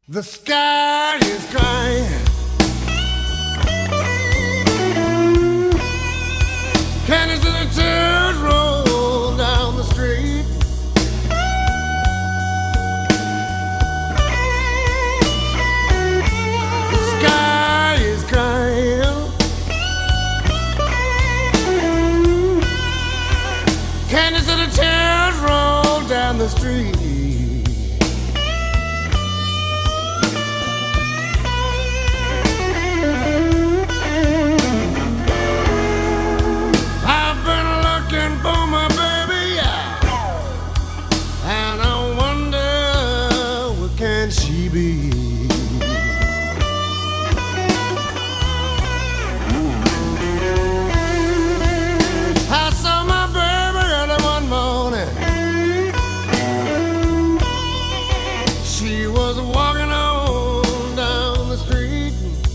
The sky is crying. Canyons and the tears roll down the street. The sky is crying. Canyons and the tears roll down the street. I saw my baby early one morning. She was walking on down the street.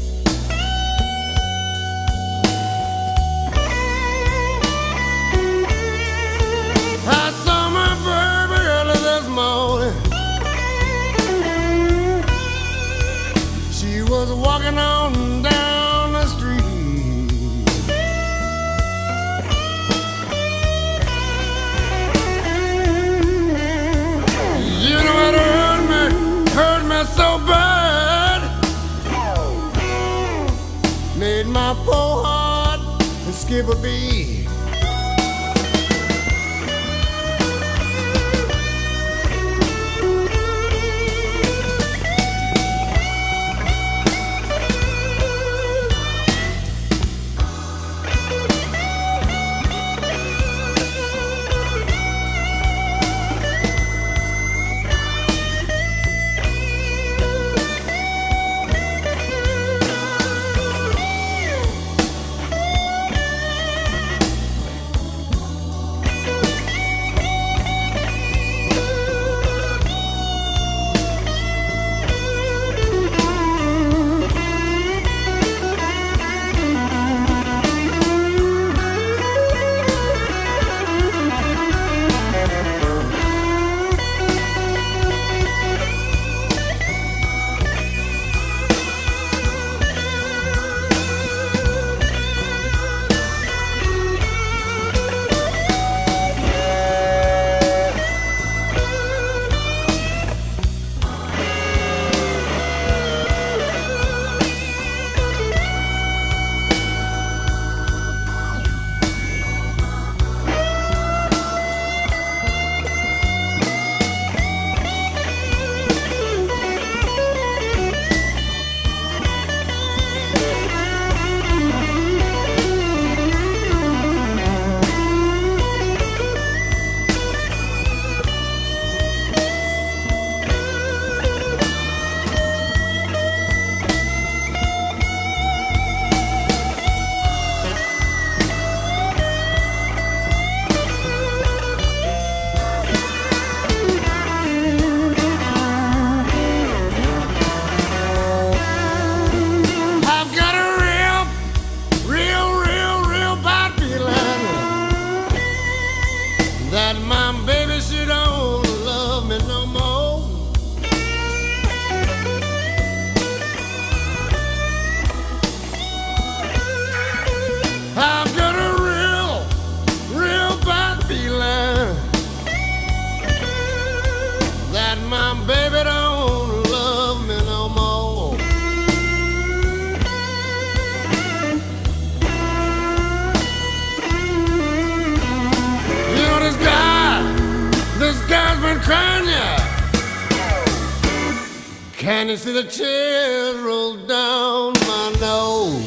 I saw my baby early this morning. She was walking on down the street. You know what hurt me so bad. Made my poor heart skip a beat. That my baby, she don't love me no more. I've got a real bad feeling that my baby don't love me no more. This guy's been crying, yeah. Can you see the tears roll down my nose?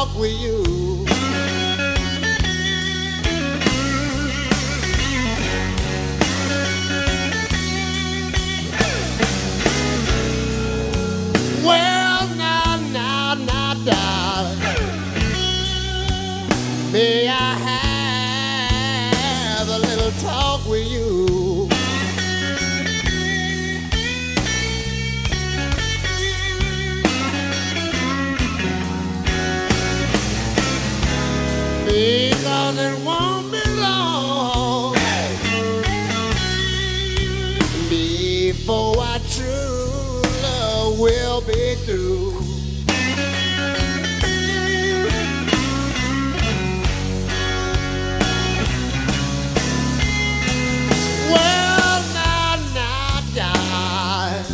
talk with you. Well, now, darling, may I have a little talk with you? Because it won't be long before our true love will be through. Well, now, darling,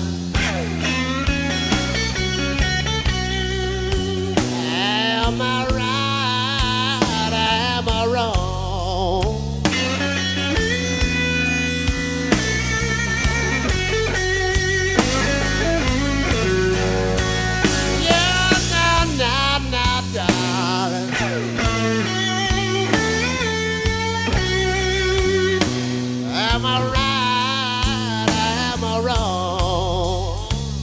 am I right? Am I wrong? Yeah, now, darling, am I right? Am I wrong?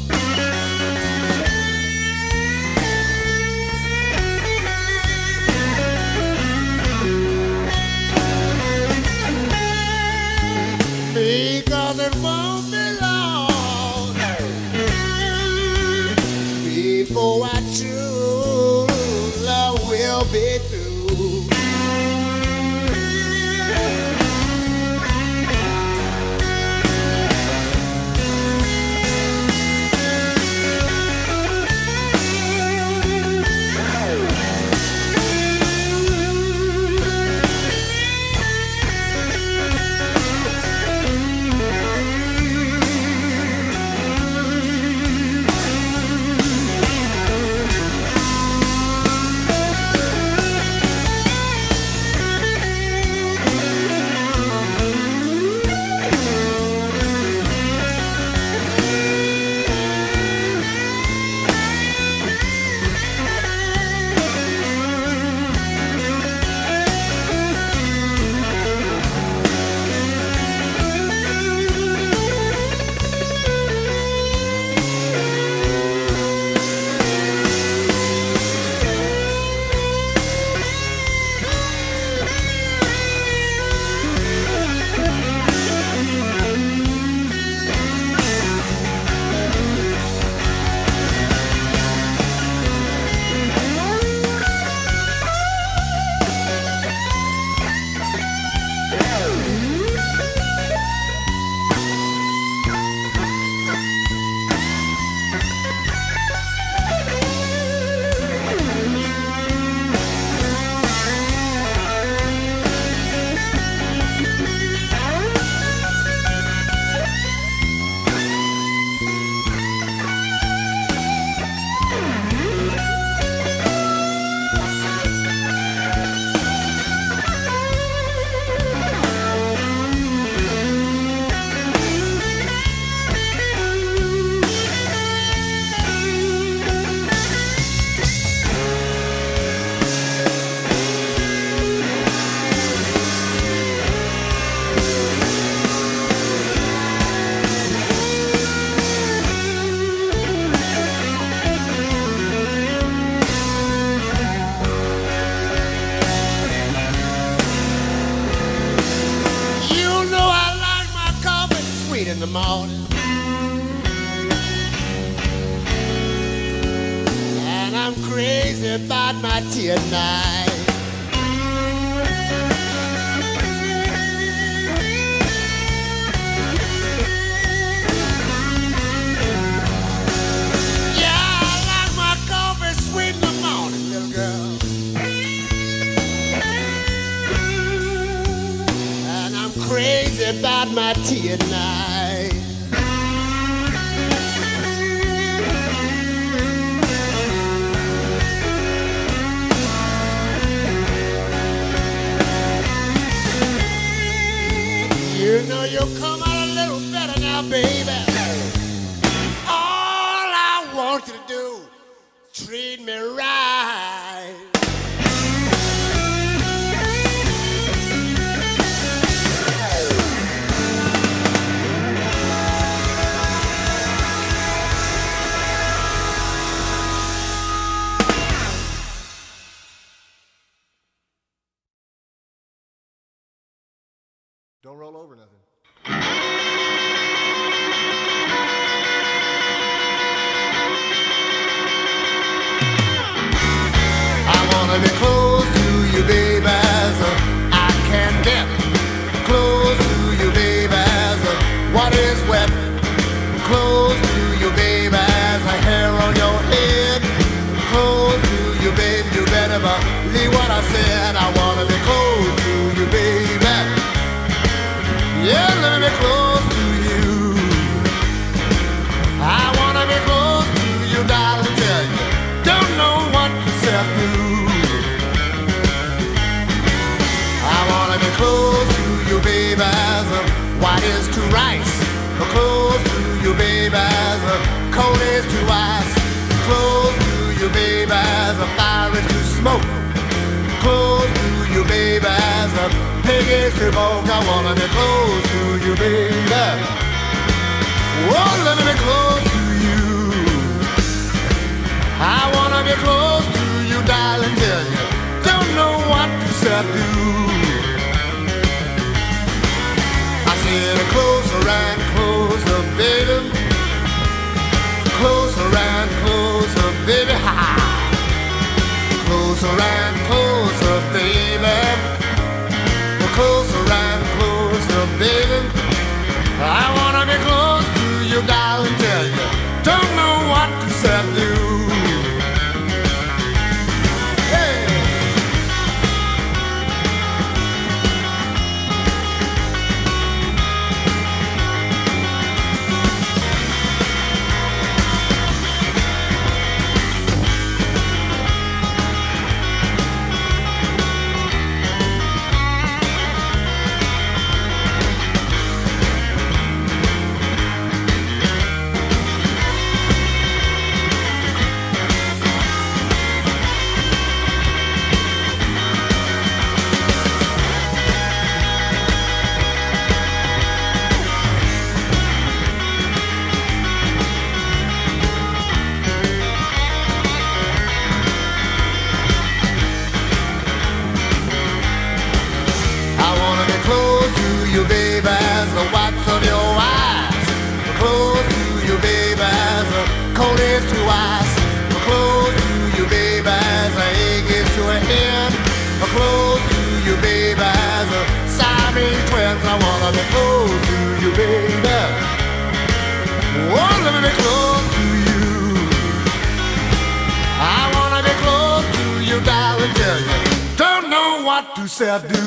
Because it won't be long before our true love will be through. In the morning, and I'm crazy about my tea at night. Yeah, I like my coffee sweet in the morning, little girl, and I'm crazy about my tea at night. You know you'll come out a little better now, baby. All I want you to do is treat me right. Don't roll over nothing. I wanna be close to you, baby, as I can get. Close to you, baby, as what is wet. Close to you, baby, as a hair on your head. Close to you, baby, you better believe what I said. I wanna be close to you, baby. Yeah, let me be close to you. I wanna be close to you, darling, tell you. Don't know what to say to. I wanna be close to you, baby, as white is to rice. Close to you, baby, as cold is to ice. Close to you, baby, as fire is to smoke. Close to you, baby, as pig is to smoke. I wanna be close to you, baby. Oh, let me be close to you. I wanna be close to you, darling, tell you. Don't know what to say to. I said closer and closer, baby. Closer and closer, baby. Ha ha. Closer and closer, baby. Closer and closer, baby. I wanna be close to you, darling, tell you. Don't know what to say to. You, baby, as the whites of your eyes. Close to you, baby, as the cold is to ice. Close to you, baby, as the egg is to a hen. Close to you, baby, as the Siamese twins. I wanna be close to you, baby. Oh, let me be close to you. I wanna be close to you, darling, tell you. Don't know what to say I do.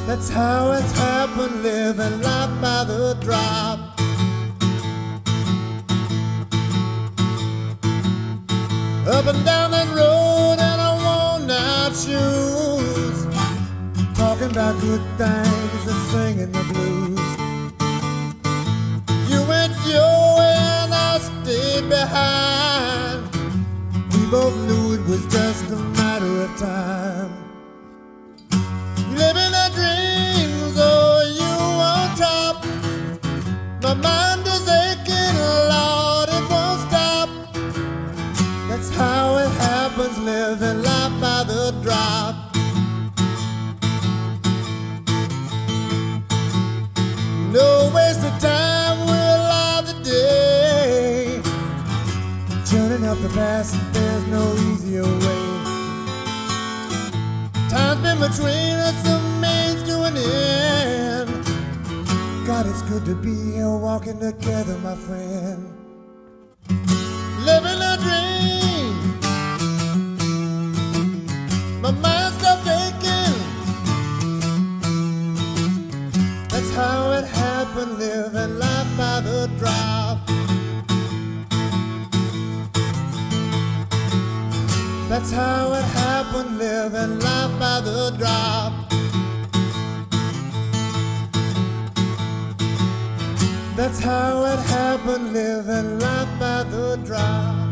That's how it's happened, living life by the drop. Up and down that road in our worn-out shoes, talking about good things and singing the blues. You went your way and I stayed behind. We both knew it was just a matter of time. Living our dreams, oh, you on top. My mind is aching, Lord, it won't stop. That's how it happens, living life by the drop. No waste of time, we're alive today. Turning up the past, there's no easier way. Time's been between us, a means to an end. God, it's good to be here walking together, my friend. Living a dream, my mind stopped aching. That's how it happened, living life by the drop. That's how it happened, living life by the drop. That's how it happened, living life by the drop.